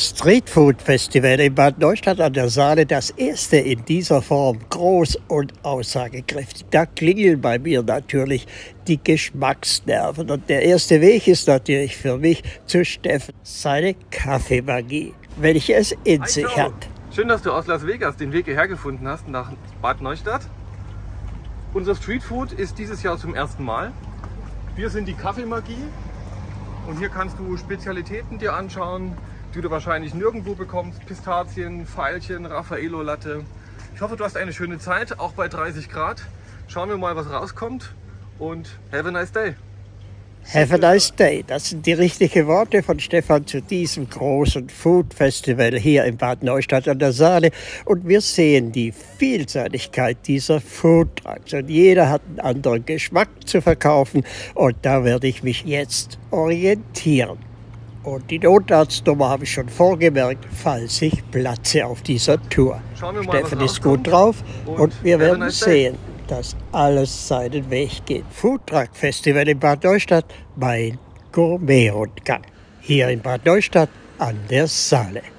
Street Food Festival in Bad Neustadt an der Saale, das erste in dieser Form, groß und aussagekräftig. Da klingeln bei mir natürlich die Geschmacksnerven. Und der erste Weg ist natürlich für mich zu Steffen seine Kaffeemagie, welche es in sich hat. Schön, dass du aus Las Vegas den Weg hierher gefunden hast nach Bad Neustadt. Unser Street Food ist dieses Jahr zum ersten Mal. Wir sind die Kaffeemagie und hier kannst du Spezialitäten dir anschauen, die du wahrscheinlich nirgendwo bekommst. Pistazien, Veilchen, Raffaello Latte. Ich hoffe, du hast eine schöne Zeit, auch bei 30 Grad. Schauen wir mal, was rauskommt und have a nice day. Have a nice day. Das sind die richtigen Worte von Stefan zu diesem großen Food Festival hier in Bad Neustadt an der Saale. Und wir sehen die Vielseitigkeit dieser Food Trucks. Und jeder hat einen anderen Geschmack zu verkaufen. Und da werde ich mich jetzt orientieren. Und die Notarztnummer habe ich schon vorgemerkt, falls ich platze auf dieser Tour. Stefan ist gut drauf und wir werden sehen, dass alles seinen Weg geht. Foodtruck Festival in Bad Neustadt, mein Gourmet-Rundgang. Hier in Bad Neustadt an der Saale.